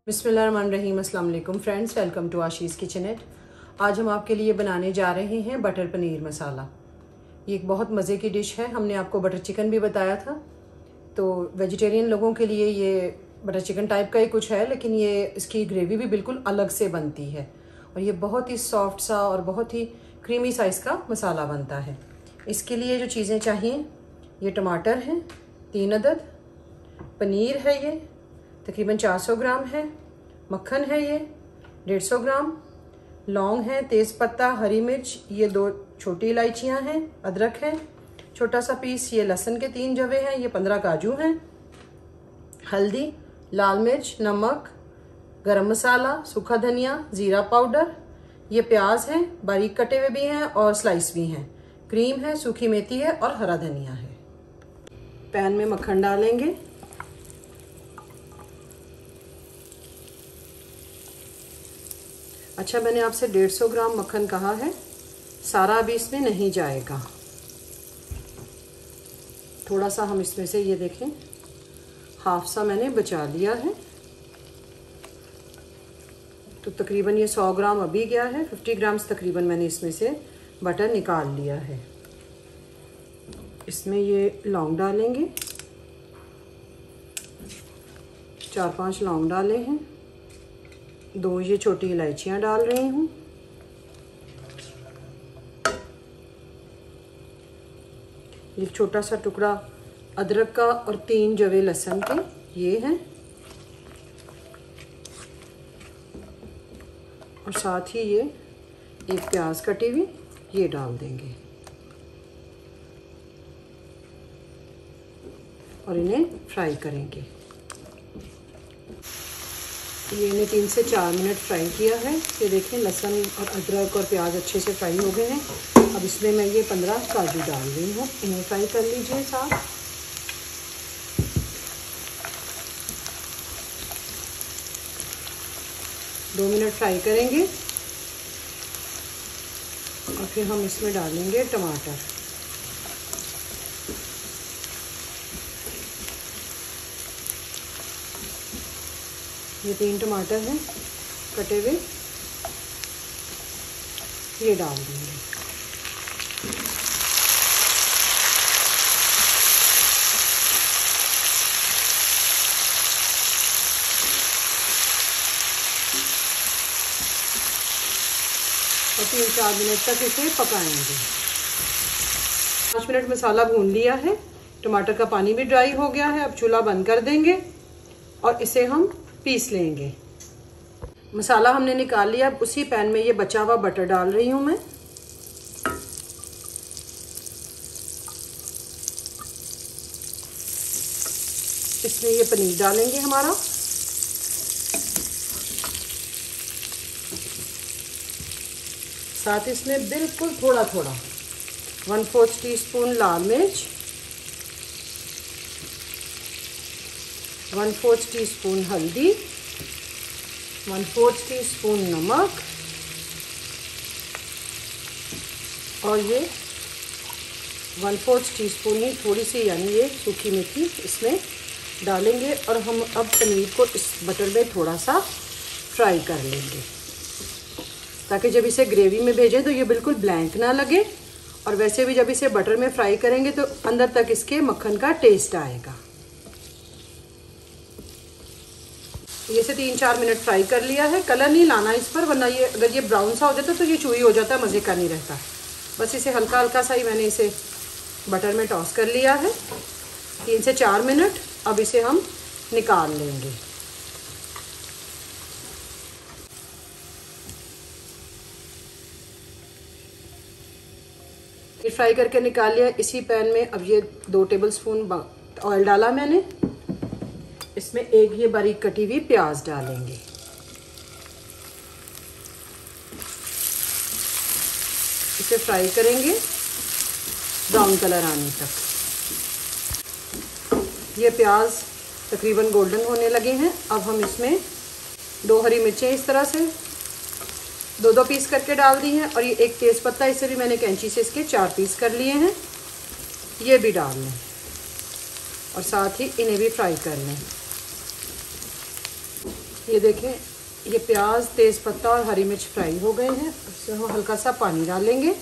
बिस्मिल्लाहिर्रहमानिर्रहीम। अस्सलाम वालेकुम friends, welcome to Ashi's kitchenette. आज हम आपके लिए बनाने जा रहे हैं बटर पनीर मसाला। ये एक बहुत मज़े की डिश है। हमने आपको बटर चिकन भी बताया था, तो वेजिटेरियन लोगों के लिए ये बटर चिकन टाइप का ही कुछ है, लेकिन ये इसकी ग्रेवी भी बिल्कुल अलग से बनती है और ये बहुत ही सॉफ्ट सा और बहुत ही क्रीमी साइज़ का मसाला बनता है। इसके लिए जो चीज़ें चाहिए, ये टमाटर हैं 3 अदद, पनीर है ये तकरीबन 400 ग्राम है, मक्खन है ये 150 ग्राम, लौंग है, तेज़पत्ता, हरी मिर्च, ये 2 छोटी इलायचियाँ हैं, अदरक है छोटा सा पीस, ये लहसुन के 3 जवे हैं, ये 15 काजू हैं, हल्दी, लाल मिर्च, नमक, गरम मसाला, सूखा धनिया, ज़ीरा पाउडर, ये प्याज हैं बारीक कटे हुए भी हैं और स्लाइस भी हैं, क्रीम है, सूखी मेथी है और हरा धनिया है। पैन में मक्खन डालेंगे। अच्छा, मैंने आपसे 150 ग्राम मक्खन कहा है, सारा अभी इसमें नहीं जाएगा। थोड़ा सा हम इसमें से ये देखें हाफ सा मैंने बचा लिया है, तो तकरीबन ये 100 ग्राम अभी गया है। 50 ग्राम्स तकरीबन मैंने इसमें से बटर निकाल लिया है। इसमें ये लौंग डालेंगे, 4-5 लौंग डाले हैं, 2 ये छोटी इलायचियाँ डाल रही हूँ, एक छोटा सा टुकड़ा अदरक का और 3 जवे लहसुन के ये हैं, और साथ ही ये एक प्याज कटी हुई ये डाल देंगे और इन्हें फ्राई करेंगे। ये इन्हें 3 से 4 मिनट फ्राई किया है। ये देखें लहसुन और अदरक और प्याज अच्छे से फ्राई हो गए हैं। अब इसमें मैं ये 15 काजू डाल रही हूँ, इन्हें फ्राई कर लीजिए साथ। दो मिनट फ्राई करेंगे और फिर हम इसमें डालेंगे टमाटर। ये 3 टमाटर हैं कटे हुए, ये डाल देंगे। और 3-4 मिनट तक इसे पकाएंगे। 5 मिनट मसाला भून लिया है, टमाटर का पानी भी ड्राई हो गया है। अब चूल्हा बंद कर देंगे और इसे हम पीस लेंगे। मसाला हमने निकाल लिया। अब उसी पैन में ये बचा हुआ बटर डाल रही हूँ मैं। इसमें ये पनीर डालेंगे हमारा, साथ इसमें बिल्कुल थोड़ा थोड़ा 1/4 टीस्पून लाल मिर्च, 1/4 टीस्पून हल्दी, 1/4 टीस्पून नमक और ये 1/4 टीस्पून ही थोड़ी सी यानी ये सूखी मेथी इसमें डालेंगे और हम अब पनीर को इस बटर में थोड़ा सा फ्राई कर लेंगे, ताकि जब इसे ग्रेवी में भेजें तो ये बिल्कुल ब्लैंक ना लगे, और वैसे भी जब इसे बटर में फ्राई करेंगे तो अंदर तक इसके मक्खन का टेस्ट आएगा। ये से 3-4 मिनट फ्राई कर लिया है। कलर नहीं लाना इस पर, वरना ये अगर ये ब्राउन सा हो जाता तो ये चूई हो जाता, मज़े का नहीं रहता। बस इसे हल्का हल्का सा ही मैंने इसे बटर में टॉस कर लिया है। 3 से 4 मिनट। अब इसे हम निकाल लेंगे। ये फ्राई करके निकाल लिया। इसी पैन में अब ये 2 टेबलस्पून ऑयल डाला मैंने। इसमें एक ये बारीक कटी हुई प्याज डालेंगे। इसे फ्राई करेंगे ब्राउन कलर आने तक। ये प्याज तकरीबन गोल्डन होने लगे हैं। अब हम इसमें 2 हरी मिर्चें इस तरह से 2-2 पीस करके डाल दी हैं, और ये एक तेज़पत्ता, इसे भी मैंने कैंची से इसके 4 पीस कर लिए हैं, ये भी डाल लें और साथ ही इन्हें भी फ्राई कर लें। ये देखें, ये प्याज, तेज़ पत्ता और हरी मिर्च फ्राई हो गए हैं। इसमें हम हल्का सा पानी डालेंगे।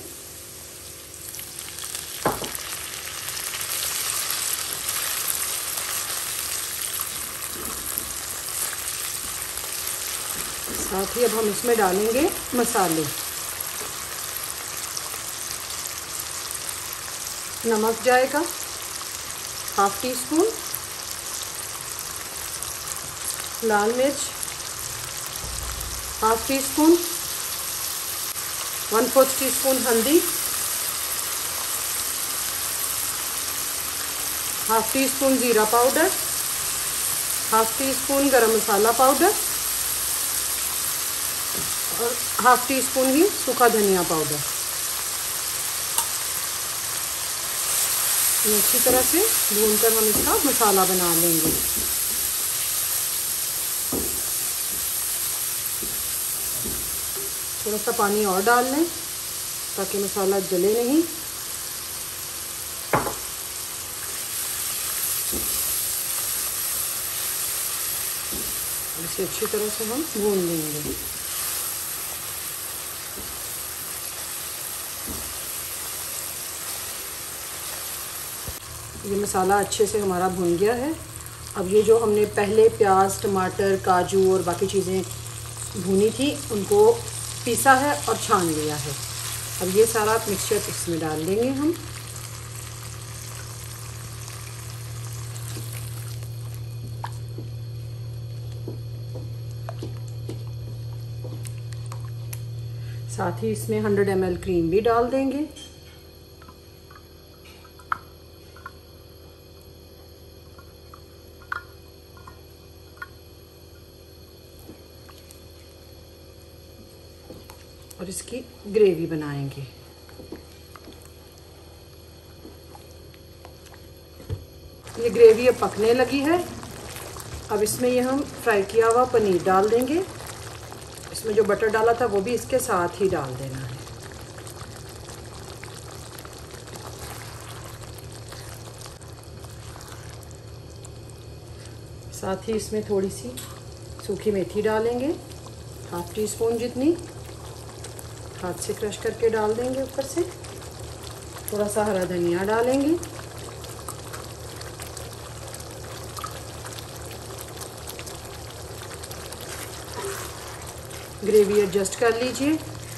साथ ही अब हम इसमें डालेंगे मसाले। नमक जाएगा ½ टीस्पून, लाल मिर्च ½ टीस्पून, 1/4 टीस्पून हल्दी, ½ टीस्पून ज़ीरा पाउडर, ½ टीस्पून गरम मसाला पाउडर और ½ टीस्पून ही सूखा धनिया पाउडर। ये अच्छी तरह से भूनकर हम इसका मसाला बना लेंगे। थोड़ा सा पानी और डाल लें ताकि मसाला जले नहीं। इसे अच्छी तरह से हम भून लेंगे। ये मसाला अच्छे से हमारा भुन गया है। अब ये जो हमने पहले प्याज, टमाटर, काजू और बाकी चीज़ें भुनी थी उनको पीसा है और छान लिया है। अब ये सारा मिक्सचर इसमें डाल देंगे हम। साथ ही इसमें 100 ml क्रीम भी डाल देंगे। और इसकी ग्रेवी बनाएंगे। ये ग्रेवी अब पकने लगी है। अब इसमें ये हम फ्राई किया हुआ पनीर डाल देंगे। इसमें जो बटर डाला था वो भी इसके साथ ही डाल देना है। साथ ही इसमें थोड़ी सी सूखी मेथी डालेंगे, ½ टीस्पून जितनी। हाथ से क्रश करके डाल देंगे ऊपर से। थोड़ा सा हरा धनिया डालेंगे। ग्रेवी एडजस्ट कर लीजिए।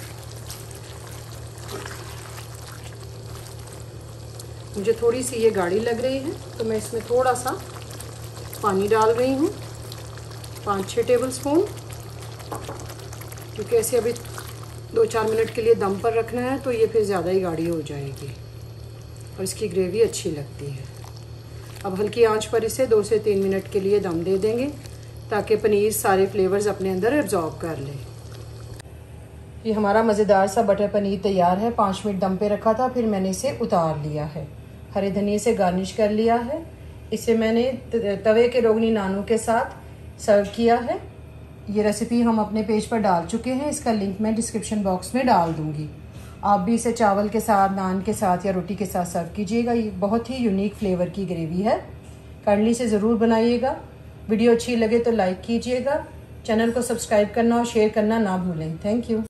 मुझे थोड़ी सी ये गाढ़ी लग रही है तो मैं इसमें थोड़ा सा पानी डाल रही हूँ, 5-6 टेबलस्पून, क्योंकि ऐसे अभी 2-4 मिनट के लिए दम पर रखना है तो ये फिर ज़्यादा ही गाढ़ी हो जाएगी और इसकी ग्रेवी अच्छी लगती है। अब हल्की आंच पर इसे 2 से 3 मिनट के लिए दम दे देंगे ताकि पनीर सारे फ्लेवर्स अपने अंदर एब्जॉर्ब कर ले। ये हमारा मज़ेदार सा बटर पनीर तैयार है। 5 मिनट दम पे रखा था, फिर मैंने इसे उतार लिया है। हरे धनिए से गार्निश कर लिया है। इसे मैंने तवे के रोगनी नानों के साथ सर्व किया है। ये रेसिपी हम अपने पेज पर डाल चुके हैं, इसका लिंक मैं डिस्क्रिप्शन बॉक्स में डाल दूंगी। आप भी इसे चावल के साथ, नान के साथ या रोटी के साथ सर्व कीजिएगा। ये बहुत ही यूनिक फ्लेवर की ग्रेवी है। काइंडली से ज़रूर बनाइएगा। वीडियो अच्छी लगे तो लाइक कीजिएगा। चैनल को सब्सक्राइब करना और शेयर करना ना भूलें। Thank you.